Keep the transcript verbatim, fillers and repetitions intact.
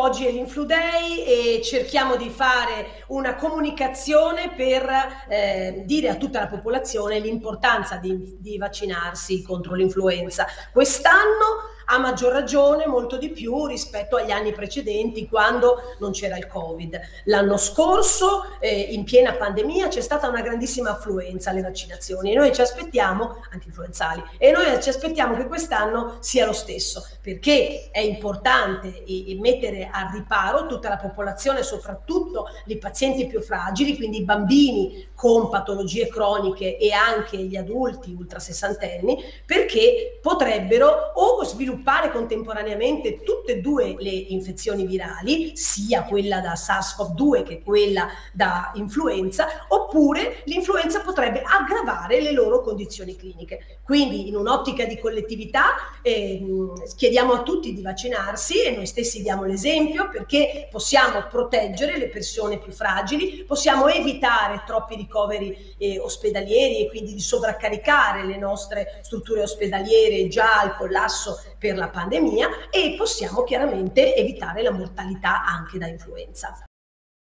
oggi è l'Influ Day e cerchiamo di fare una comunicazione per eh, dire a tutta la popolazione l'importanza di, di vaccinarsi contro l'influenza. Quest'anno a maggior ragione molto di più rispetto agli anni precedenti, quando non c'era il Covid. L'anno scorso, eh, in piena pandemia, c'è stata una grandissima affluenza alle vaccinazioni e noi ci aspettiamo, anche influenzali, e noi ci aspettiamo che quest'anno sia lo stesso, perché è importante eh, mettere a riparo tutta la popolazione, soprattutto i pazienti più fragili, quindi i bambini con patologie croniche e anche gli adulti ultra sessantenni, perché potrebbero o sviluppare contemporaneamente tutte e due le infezioni virali, sia quella da SARS-CoV due che quella da influenza, oppure l'influenza potrebbe aggravare le loro condizioni cliniche. Quindi in un'ottica di collettività eh, chiediamo a tutti di vaccinarsi e noi stessi diamo l'esempio, perché possiamo proteggere le persone più fragili, possiamo evitare troppi ricoveri eh, ospedalieri e quindi di sovraccaricare le nostre strutture ospedaliere già al collasso per la pandemia, e possiamo chiaramente evitare la mortalità anche da influenza.